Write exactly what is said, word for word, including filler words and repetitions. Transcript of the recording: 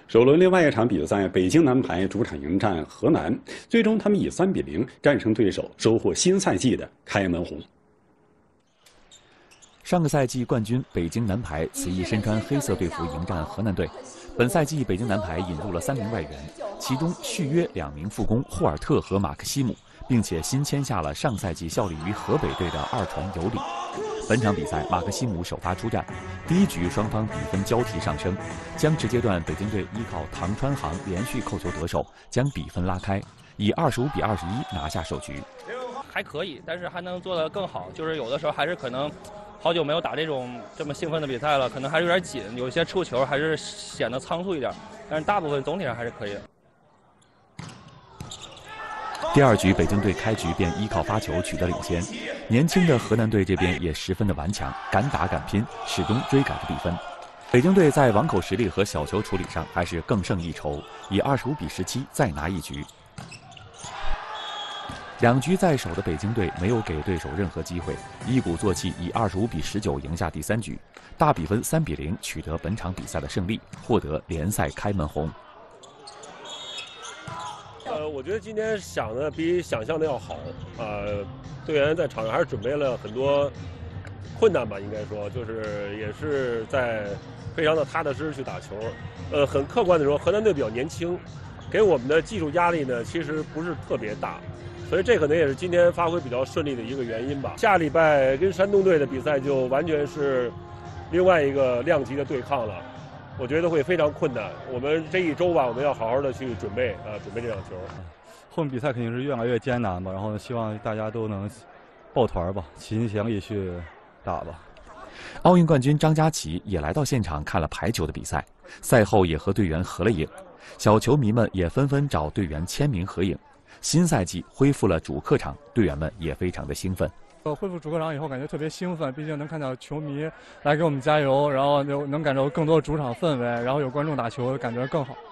首轮另外一场比赛，北京男排主场迎战河南，最终他们以三比零战胜对手，收获新赛季的开门红。 上个赛季冠军北京男排此役身穿黑色队服迎战河南队。本赛季北京男排引入了三名外援，其中续约两名副攻霍尔特和马克西姆，并且新签下了上赛季效力于河北队的二传尤里。本场比赛，马克西姆首发出战，第一局双方比分交替上升，将直接段北京队依靠唐川航连续扣球得手，将比分拉开，以二十五比二十一拿下首局。 还可以，但是还能做得更好，就是有的时候还是可能好久没有打这种这么兴奋的比赛了，可能还是有点紧，有一些触球还是显得仓促一点，但是大部分总体上还是可以的。 第二局，北京队开局便依靠发球取得领先，年轻的河南队这边也十分的顽强，敢打敢拼，始终追赶着比分。北京队在网口实力和小球处理上还是更胜一筹，以二十五比十七再拿一局。两局在手的北京队没有给对手任何机会，一鼓作气以二十五比十九赢下第三局，大比分三比零取得本场比赛的胜利，获得联赛开门红。 呃，我觉得今天想的比想象的要好，呃，队员在场上还是准备了很多困难吧，应该说，就是也是在非常的踏踏实实去打球。呃，很客观的说，河南队比较年轻，给我们的技术压力呢其实不是特别大。所以这可能也是今天发挥比较顺利的一个原因吧。下礼拜跟山东队的比赛就完全是另外一个量级的对抗了，我觉得会非常困难。我们这一周吧，我们要好好的去准备啊、呃，准备这场球。 后面比赛肯定是越来越艰难吧，然后希望大家都能抱团吧，齐心协力去打吧。 奥运冠军张家齐也来到现场看了排球的比赛，赛后也和队员合了影，小球迷们也纷纷找队员签名合影。新赛季恢复了主客场，队员们也非常的兴奋。 呃，恢复主客场以后，感觉特别兴奋，毕竟能看到球迷来给我们加油，然后能能感受更多的主场氛围，然后有观众打球，感觉更好。